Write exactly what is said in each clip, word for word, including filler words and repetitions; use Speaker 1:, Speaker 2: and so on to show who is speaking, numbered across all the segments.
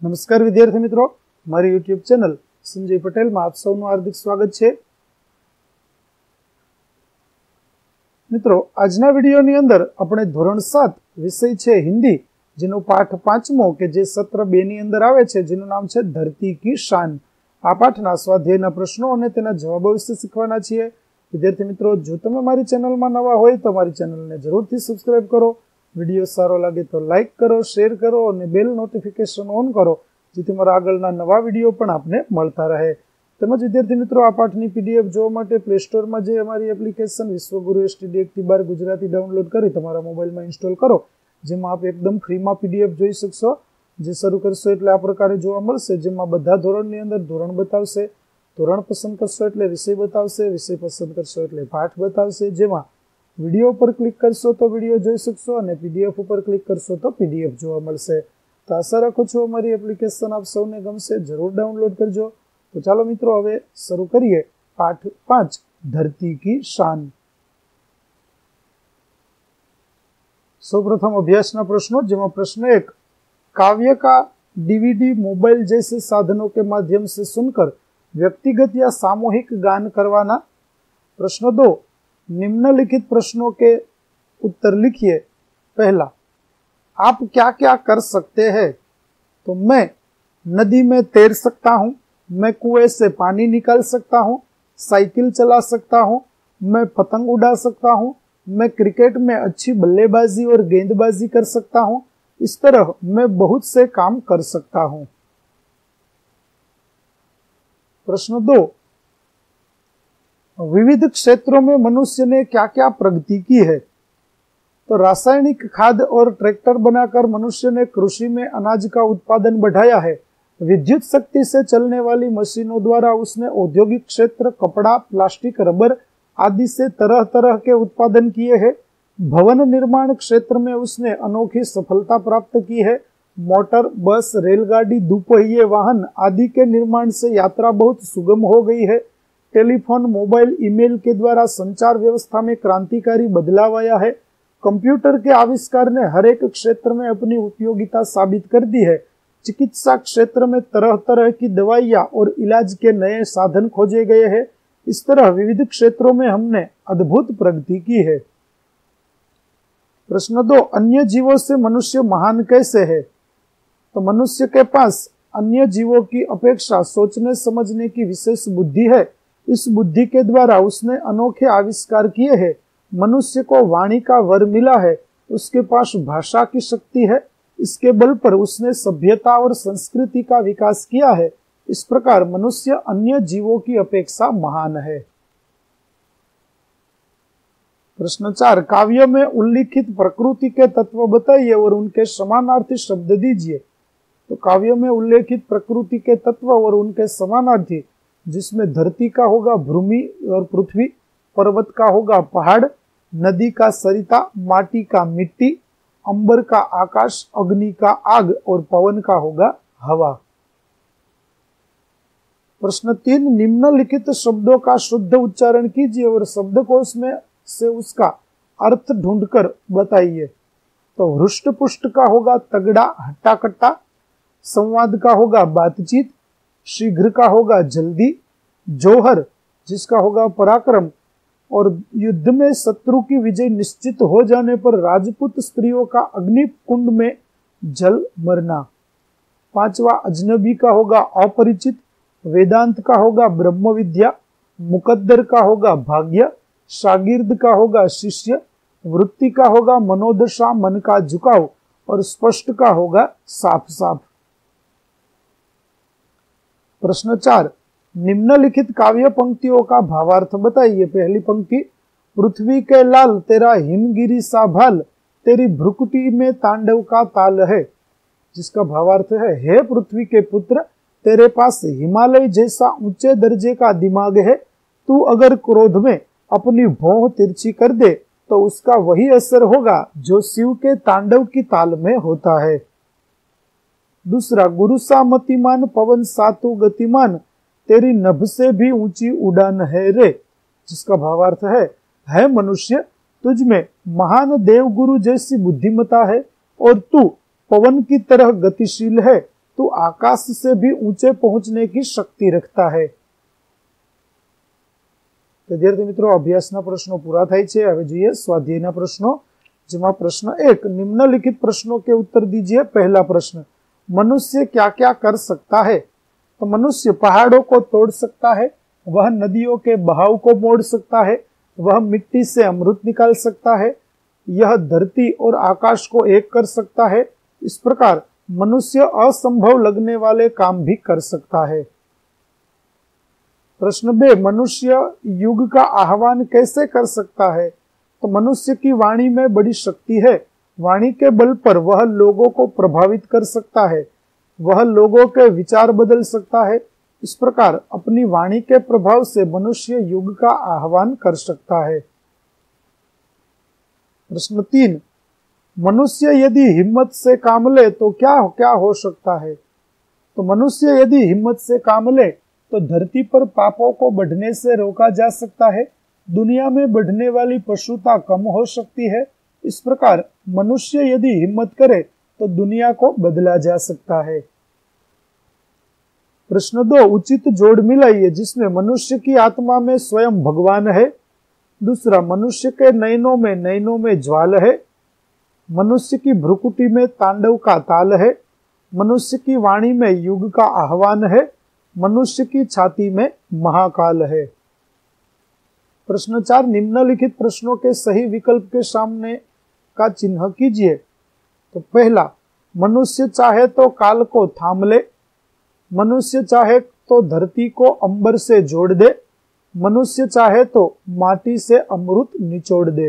Speaker 1: નમસ્કાર વિદ્યાર્થી મિત્રો, મારી યુટ્યુબ ચેનલ સંજય પટેલમાં આપ સૌનું હાર્દિક સ્વાગત છે। મિત્રો, આજના વિડીયોની અંદર આપણે ધોરણ સાત વિષય છે હિન્દી, જેનો પાઠ પાંચમો કે જે સત્ર બે ની અંદર આવે છે, જેનું નામ છે ધરતી की शान। આ પાઠના સ્વાધ્યાયના પ્રશ્નો અને તેના જવાબો વિશે શીખવાના છીએ। વિદ્યાર્થી મિત્રો, જો તમે મારી ચેનલમાં નવા હોય તો મારી ચેનલને જરૂરથી સબસ્ક્રાઇબ કરો। વિડીયો સારો લાગે તો લાઈક કરો, શેર કરો અને બેલ નોટિફિકેશન ઓન કરો, જેથી મારા આગળના નવા વિડીયો પણ આપને મળતા રહે। તેમજ વિદ્યાર્થી મિત્રો, આ પાઠની પીડીએફ જોવા માટે પ્લે સ્ટોરમાં જે અમારી એપ્લિકેશન વિશ્વગુરુ એસટીડી એકથી બાર ગુજરાતી ડાઉનલોડ કરી તમારા મોબાઈલમાં ઇન્સ્ટોલ કરો, જેમાં આપ એકદમ ફ્રીમાં પીડીએફ જોઈ શકશો। જે શરૂ કરશો એટલે આ પ્રકારે જોવા મળશે, જેમાં બધા ધોરણની અંદર ધોરણ બતાવશે, ધોરણ પસંદ કરશો એટલે વિષય બતાવશે, વિષય પસંદ કરશો એટલે પાઠ બતાવશે। જેમાં વિડીયો પર ક્લિક કરશો તો વિડીયો જોઈ શકશો અને પીડીએફ ઉપર ક્લિક કરશો તો પીડીએફ જોવા મળશે। તો આશા રાખું છું અમારી એપ્લિકેશન આપ સૌને ગમશે, જરૂર ડાઉનલોડ કરજો। તો ચાલો મિત્રો, હવે શરૂ કરીએ પાઠ પાંચ, ધરતી की शान। સૌપ્રથમ અભ્યાસના પ્રશ્નો, જેમાં પ્રશ્ન એક, काव्य का डीवीडी मोबाइल जैसे साधनों के माध्यम से सुनकर व्यक्तिगत या सामूहिक गान करवाना। प्रश्न दो, निम्नलिखित प्रश्नों के उत्तर लिखिए। पहला, आप क्या क्या कर सकते हैं? तो मैं नदी में तैर सकता हूँ, मैं कुएं से पानी निकाल सकता हूँ, साइकिल चला सकता हूँ, मैं पतंग उड़ा सकता हूँ, मैं क्रिकेट में अच्छी बल्लेबाजी और गेंदबाजी कर सकता हूँ। इस तरह मैं बहुत से काम कर सकता हूँ। प्रश्न दो, विविध क्षेत्रों में मनुष्य ने क्या क्या प्रगति की है? तो रासायनिक खाद और ट्रैक्टर बनाकर मनुष्य ने कृषि में अनाज का उत्पादन बढ़ाया है। विद्युत शक्ति से चलने वाली मशीनों द्वारा उसने औद्योगिक क्षेत्र, कपड़ा, प्लास्टिक, रबर आदि से तरह तरह के उत्पादन किए हैं। भवन निर्माण क्षेत्र में उसने अनोखी सफलता प्राप्त की है। मोटर, बस, रेलगाड़ी, दुपहिए वाहन आदि के निर्माण से यात्रा बहुत सुगम हो गई है। टेलीफोन, मोबाइल, ईमेल के द्वारा संचार व्यवस्था में क्रांतिकारी बदलाव आया है। कंप्यूटर के आविष्कार ने हर एक क्षेत्र में अपनी उपयोगिता साबित कर दी है। चिकित्सा क्षेत्र में तरह तरह की दवाइयां और इलाज के नए साधन खोजे गए हैं। इस तरह विविध क्षेत्रों में हमने अद्भुत प्रगति की है। प्रश्न दो, अन्य जीवों से मनुष्य महान कैसे है? तो मनुष्य के पास अन्य जीवों की अपेक्षा सोचने समझने की विशेष बुद्धि है। इस बुद्धि के द्वारा उसने अनोखे आविष्कार किए हैं। मनुष्य को वाणी का वर मिला है, उसके पास भाषा की शक्ति है। इसके बल पर उसने सभ्यता और संस्कृति का विकास किया है। इस प्रकार मनुष्य अन्य जीवों की अपेक्षा महान है। प्रश्न चार, काव्य में उल्लिखित प्रकृति के तत्व बताइए और उनके समानार्थी शब्द दीजिए। तो काव्य में उल्लेखित प्रकृति के तत्व और उनके समानार्थी, जिसमें धरती का होगा भूमि और पृथ्वी, पर्वत का होगा पहाड़, नदी का सरिता, माटी का मिट्टी, अंबर का आकाश, अग्नि का आग और पवन का होगा हवा। प्रश्न तीन, निम्नलिखित शब्दों का शुद्ध उच्चारण कीजिए और शब्दकोश में से उसका अर्थ ढूंढकर बताइए। तो हृष्ट पुष्ट का होगा तगड़ा, हट्टा कट्टा, संवाद का होगा बातचीत, शीघ्र का होगा जल्दी, जोहर जिसका होगा पराक्रम, और युद्ध में शत्रु की विजय निश्चित हो जाने पर राजपूत स्त्रियों का अग्नि कुंड में जल मरना। पांचवा, अजनबी का होगा अपरिचित, वेदांत का होगा ब्रह्म विद्या, मुकद्दर का होगा भाग्य, शागिर्द का होगा शिष्य, वृत्ति का होगा मनोदशा, मन का झुकाव, और स्पष्ट का होगा साफ साफ। प्रश्न चार, निम्नलिखित काव्य पंक्तियों का भावार्थ बताइए। पहली पंक्ति, पृथ्वी के लाल तेरा हिमगिरी सा भाल, तेरी भ्रुकुटी में तांडव का ताल है। जिसका भावार्थ है, हे पृथ्वी के पुत्र, तेरे पास हिमालय जैसा ऊंचे दर्जे का दिमाग है। तू अगर क्रोध में अपनी भौं तिरछी कर दे तो उसका वही असर होगा जो शिव के तांडव की ताल में होता है। दूसरा, गुरु सा मतिमान, पवन सा तू गतिमान, तेरी नभ से भी ऊंची उड़ान है रे। जिसका भावार्थ है, है मनुष्य, तुझ में महान देव गुरु जैसी बुद्धिमता है और तू पवन की तरह गतिशील है। तू आकाश से भी ऊंचे पहुंचने की शक्ति रखता है। विद्यार्थी मित्रों, अभ्यासना प्रश्नों पूरा थाय छे। हवे जोईए स्वाध्यायना प्रश्नों, जेमां प्रश्न एक, निम्नलिखित प्रश्नों के उत्तर दीजिए। पहला प्रश्न, मनुष्य क्या क्या कर सकता है? तो मनुष्य पहाड़ों को तोड़ सकता है, वह नदियों के बहाव को मोड़ सकता है, वह मिट्टी से अमृत निकाल सकता है, यह धरती और आकाश को एक कर सकता है। इस प्रकार मनुष्य असंभव लगने वाले काम भी कर सकता है। प्रश्न बे, मनुष्य युग का आह्वान कैसे कर सकता है? तो मनुष्य की वाणी में बड़ी शक्ति है, वाणी के बल पर वह लोगों को प्रभावित कर सकता है, वह लोगों के विचार बदल सकता है। इस प्रकार अपनी वाणी के प्रभाव से मनुष्य युग का आह्वान कर सकता है। प्रश्न तीन, मनुष्य यदि हिम्मत से काम ले तो क्या क्या हो सकता है? तो मनुष्य यदि हिम्मत से काम ले तो धरती पर पापों को बढ़ने से रोका जा सकता है, दुनिया में बढ़ने वाली पशुता कम हो सकती है। इस प्रकार मनुष्य यदि हिम्मत करे तो दुनिया को बदला जा सकता है। प्रश्न दो, उचित जोड़ मिलाइए जिसमें मनुष्य की आत्मा में स्वयं भगवान है। दूसरा, मनुष्य के नयनों में नयनों में ज्वाल है, मनुष्य की भ्रुकुटी में तांडव का ताल है, मनुष्य की वाणी में युग का आह्वान है, मनुष्य की छाती में महाकाल है। प्रश्न चार, निम्नलिखित प्रश्नों के सही विकल्प के सामने का चिन्ह कीजिए। तो पहला, मनुष्य चाहे तो काल को थाम ले, मनुष्य चाहे तो धरती को अंबर से जोड़ दे, मनुष्य चाहे तो माटी से अमृत निचोड़ दे।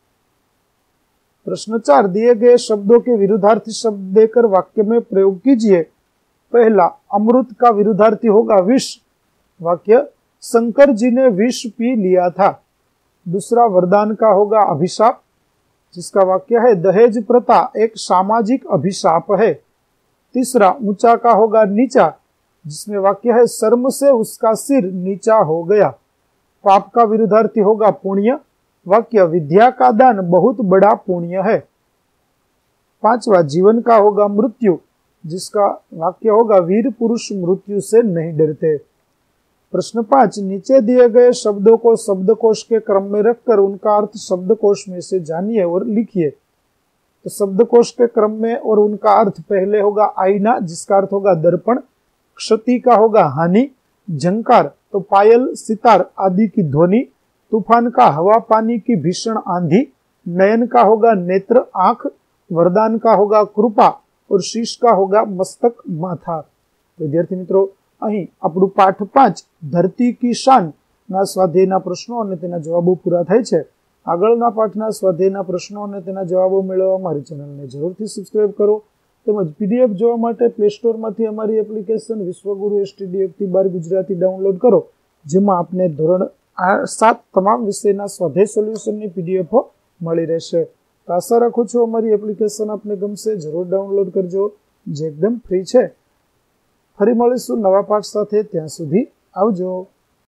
Speaker 1: प्रश्न चार, दिए गए शब्दों के विरुद्धार्थी शब्द देकर वाक्य में प्रयोग कीजिए। पहला, अमृत का विरुद्धार्थी होगा विष। वाक्य, शंकर जी ने विष पी लिया था। दूसरा, वरदान का होगा अभिशाप, जिसका वाक्य है दहेज प्रथा एक सामाजिक अभिशाप है। तीसरा, ऊंचा का होगा नीचा, जिसमें वाक्य है शर्म से उसका सिर नीचा हो गया। पाप का विरुद्धार्थी होगा पुण्य। वाक्य, विद्या का दान बहुत बड़ा पुण्य है। पांचवा, जीवन का होगा मृत्यु, जिसका वाक्य होगा वीर पुरुष मृत्यु से नहीं डरते। प्रश्न पांच, नीचे दिए गए शब्दों को शब्दकोश के क्रम में रखकर उनका अर्थ शब्दकोश में से जानिए और लिखिए। तो शब्दकोश के क्रम में और उनका अर्थ, पहले होगा आईना, जिसका अर्थ होगा दर्पण। क्षति का होगा हानि। झंकार तो पायल सितार आदि की ध्वनि। तूफान का हवा पानी की भीषण आंधी। नयन का होगा नेत्र आंख। वरदान का होगा कृपा और शीश का होगा मस्तक माथा। विद्यार्थी मित्रों, અહીં આપણું પાઠ પાંચ ધરતી की शान ના સ્વાધ્યાયના પ્રશ્નો અને તેના જવાબો પૂરા થાય છે। આગળના પાઠના સ્વાધ્યાયના પ્રશ્નો અને તેના જવાબો મેળવવા અમારી ચેનલને જરૂરથી સબસ્ક્રાઇબ કરો તેમજ પીડીએફ જોવા માટે પ્લે સ્ટોરમાંથી અમારી એપ્લિકેશન વિશ્વગુરુ એસટીડી બાર ગુજરાતી ડાઉનલોડ કરો, જેમાં આપને ધોરણ સાત તમામ વિષયના સ્વાધ્યાય સોલ્યુશનની પીડીએફો મળી રહેશે। તો આશા રાખું છું અમારી એપ્લિકેશન આપને ગમશે, જરૂર ડાઉનલોડ કરજો, જે એકદમ ફ્રી છે। ફરી મળીશું નવા પાઠ સાથે, ત્યાં સુધી આવજો।